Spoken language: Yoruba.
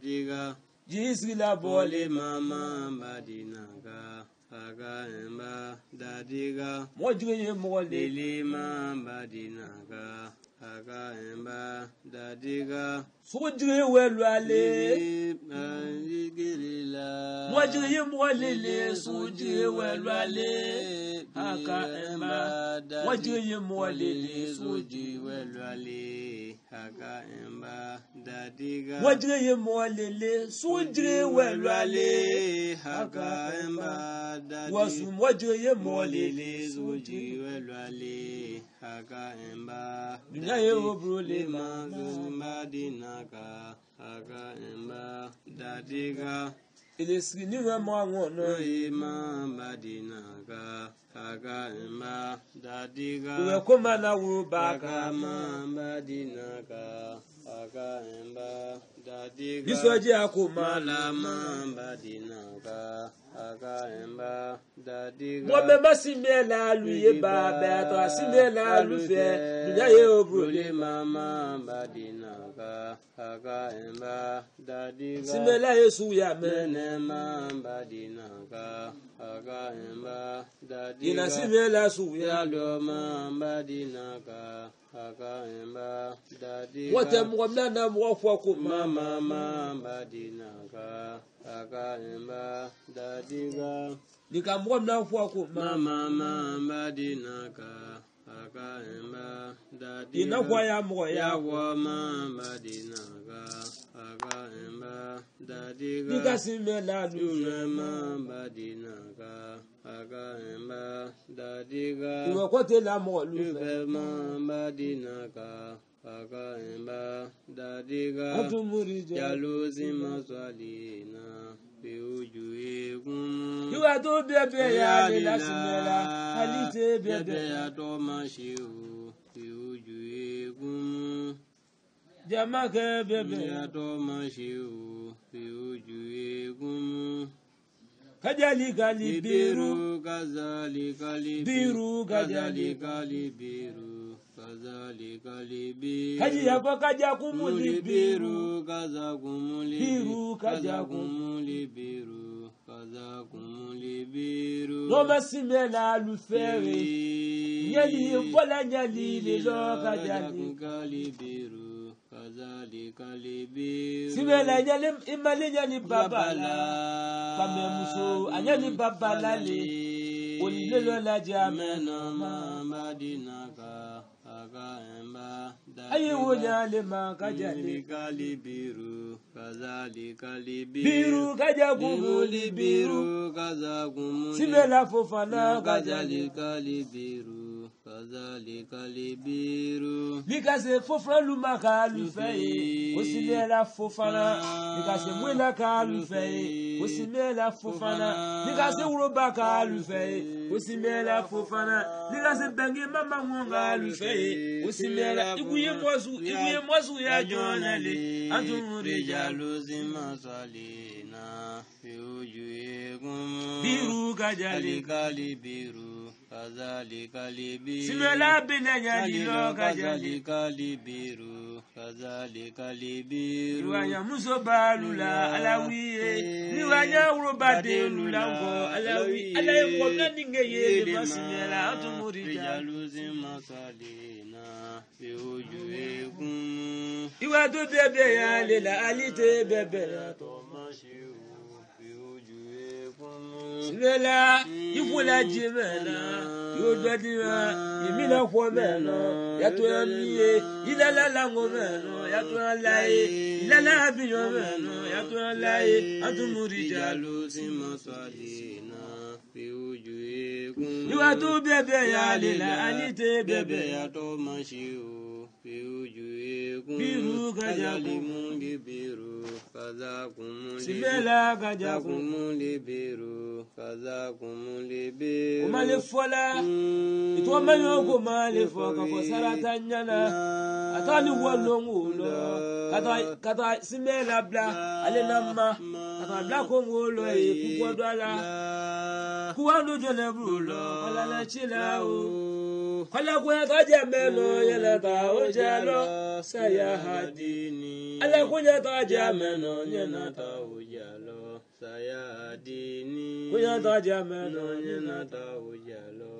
dadiga Jisila Bole mama badinaga Aga emba dadiga Mojye mole Lilima badinaga Aga emba dadiga Sojye welwale Girila Mojye mole sojye welwale Aka emba Mojye mole Soji welwale Aga emba dadiga Mojye mole sojye welwale Aga emba dadiga Wasu mojye Molele soji welwale Aga emba Dunya yo brole mama dinaka Aga emba dadiga Elesri ni mwa ngono mama dinaka Aga emba dadiga Uwe koma na wo baka mama dinaka Aga emba dadiga Bisoje akoma mala mama dinaka Aga emba dadiga Mwame masimela luye baba to asimela lufe Dunya yo brole mama badinaga Aga emba dadiga Simela Yesu ya mene mama badinaga Aga emba dadiga Ina simela su ya Yalo mama badinaga Aga emba dadiga Wote mwamna na mwafwa kuma mama badinaga Aga emba dadiga Nika mwamna fwa kuma mama badinaga Aga emba dadiga Ina fwa ya mwa ya Yawa mama dinaga Aga emba dadiga Nika simela lufe mama dinaga Aga emba dadiga Uwe kote la mwa lufe mama dinaga Aga emba dadiga Atumurija Yaluzi maswalina Piuju egumu Iwa to bebe ya le la simela Halite bebe ya to mashiu Piuju egumu Jamake bebe ya to mashiu Piuju egumu Kajali gali biru Kazalika Biru kajali Kalibiru Kazalika libiru Kaji yako kaja kumuli biru Kaza kumuli Biru kaja kumuli biru Kaza kumuli biru Noma simela lufere Nyali mpola nyali lilo kajali Kalibiru Kazalika libiru Simela nyali imali nyali babala Pame muso anyali babala le Olilelo la Mena mama dinaka Aga emba Aye wonyale makajali Kalibiru Kazalika libiru Biru kaja kumuli biru Kaza kumuli Simela fofana kajali Kazalika libiru Kazalika libiru Likase fofana lumaka lufeye Osimela fofana Likase mwela ka lufeye Osimela fofana Likase urobaka lufeye Osimela fofana Likase bengi mama mwonga lufeye Osimela iguye mwazu ya jonale Antumuri Jaluzi masalina Piuju egumu Biru kajali Kalibiru Kazalika libiru Simela bilenya lilo kajali Kalibiru Kazalika libiru Niwanya muso balula alawiye Niwanya urobade lulango alawi Alaye mwamna ningeye masimela Antumuri Jaluzi masalina Piuju egumu Iwa do bebe ya lela alite bebe ya Tomashiu Piuju egumu Simela ifula jimela Yodadira Yemina kwa meno Yato ya miye Ilala lango meno Yato ya laye Ilala abiyo meno Yato ya laye Antumuri Jaluzi masalina Piuju egumu Iwa do bebe ya lela alite bebe ya Tomashiu Piuju egumu Biru kajaku Kazalimungi biru Kazakumuli Simela kajaku Kumuli biru Kazakumuli biru Umale fola Itwa mayo kumale foka kwa sarata nyana Atani walongulo Kata simela bla Ale nama Kata bla kongolo Kukwa dwala Kuwanu jone brulo Kala na chila o Kala kwenye taja meno Yela ta ojalo Saya hadini Ale kwenye taja meno Nonyena ujalo sayadini. Kunya ta jame Nonyena ujalo